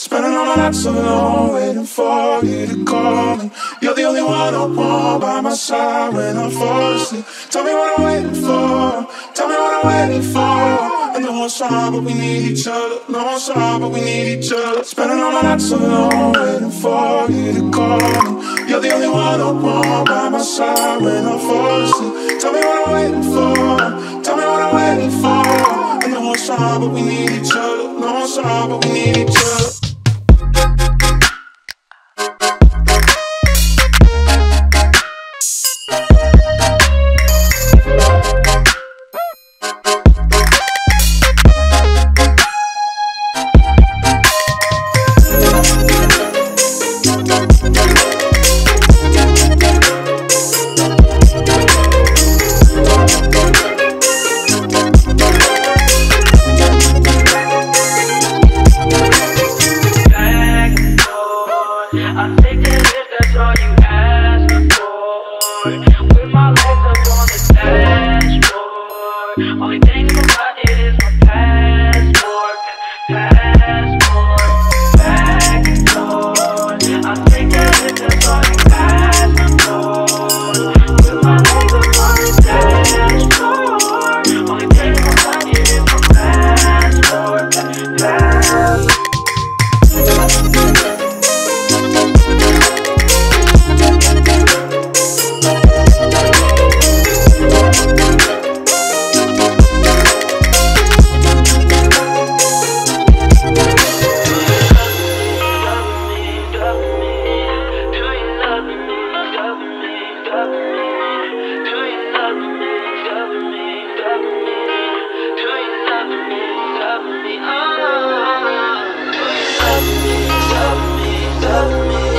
Spending all my nights alone, waiting for you to call me. You're the only one I want by my side when I fall asleep. Tell me what I'm waiting for, tell me what I'm waiting for. I know it's hard, but we need each other. No, it's hard, but we need each other. Spending all my nights alone, waiting for you to call me. You're the only one I want by my side when I fall asleep. Tell me what I'm waiting for, tell me what I'm waiting for. I know it's hard, but we need each other. No, it's hard, but we need each other. Love me.